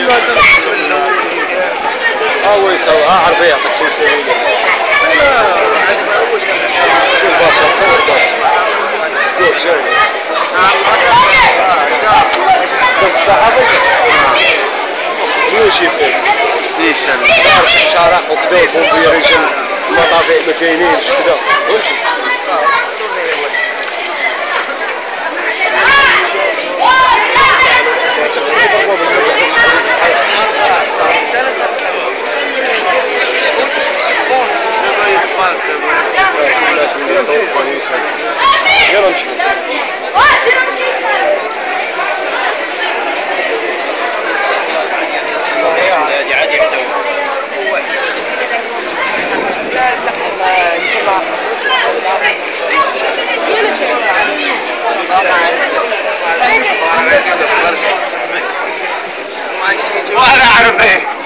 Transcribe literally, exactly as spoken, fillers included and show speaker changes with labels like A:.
A: هو يسويها عربي يعطيك شي يسوي شوف باشا تصور باشا شوف شوف كنت الصحافة ميوشي فيك ليش انا شارع وكذا والبومبية رجل المطافئ ما كاينينش كذا وامشي يلا نمشي
B: وانا اعرف ايه